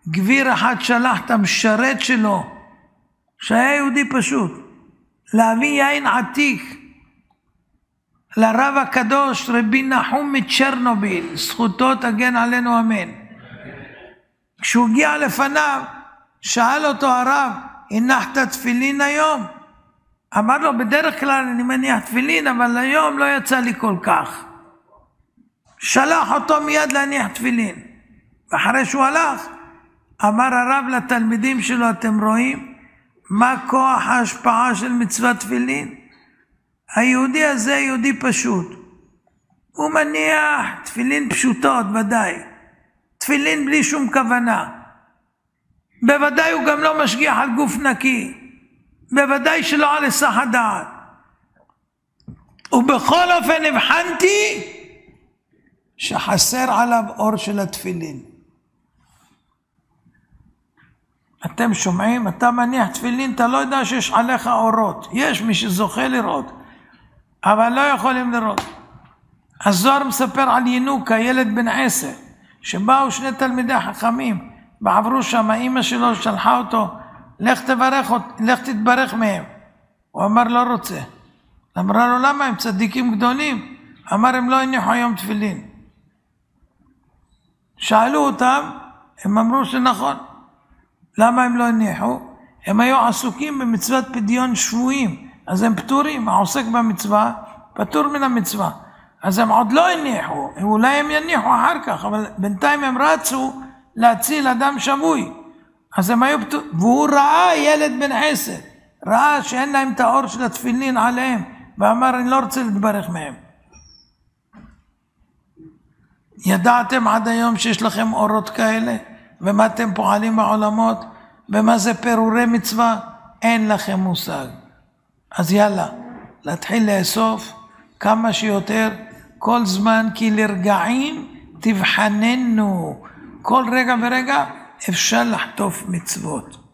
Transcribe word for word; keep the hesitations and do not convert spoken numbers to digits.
גביר אחד שלח את המשרת שלו, שהיה יהודי פשוט, להביא יין עתיק לרב הקדוש רבי נחום מצ'רנוביל, זכותו תגן עלינו אמן. כשהוא הגיע לפניו, שאל אותו הרב, הנחת תפילין היום? אמר לו, בדרך כלל אני מניח תפילין, אבל היום לא יצא לי כל כך. שלח אותו מיד להניח תפילין. ואחרי שהוא הלך, אמר הרב לתלמידים שלו, אתם רואים מה כוח ההשפעה של מצוות תפילין? היהודי הזה יהודי פשוט. הוא מניח תפילין פשוטות, ודאי. תפילין בלי שום כוונה. בוודאי הוא גם לא משגיח על גוף נקי. בוודאי שלא על היסח הדעת. ובכל אופן הבחנתי שחסר עליו אור של התפילין. אתם שומעים? אתה מניח תפילין, אתה לא יודע שיש עליך אורות. יש מי שזוכה לראות, אבל לא יכולים לראות. הזוהר מספר על ינוקה, ילד בן עשר, שבאו שני תלמידי חכמים, ועברו שם, אמא שלו שלחה אותו, לך תברך, לך תתברך מהם. הוא אמר לא רוצה. אמרה לו למה? הם צדיקים גדולים. אמר הם לא הניחו היום תפילין. שאלו אותם, הם אמרו שנכון. למה הם לא הניחו? הם היו עסוקים במצוות פדיון שבויים, אז הם פטורים. העוסק במצווה פטור מן המצווה, אז הם עוד לא הניחו. אולי הם יניחו אחר כך, אבל בינתיים הם רצו להציל אדם שבוי, אז הם היו פטורים. והוא ראה ילד בן עשר, ראה שאין להם את האור של התפילין עליהם, ואמר אני לא רוצה להתברך מהם. ידעתם עד היום שיש לכם אורות כאלה? ומה אתם פועלים בעולמות? ומה זה פירורי מצווה? אין לכם מושג. אז יאללה, להתחיל לאסוף כמה שיותר, כל זמן, כי לרגעים תבחננו. כל רגע ורגע אפשר לחטוף מצוות.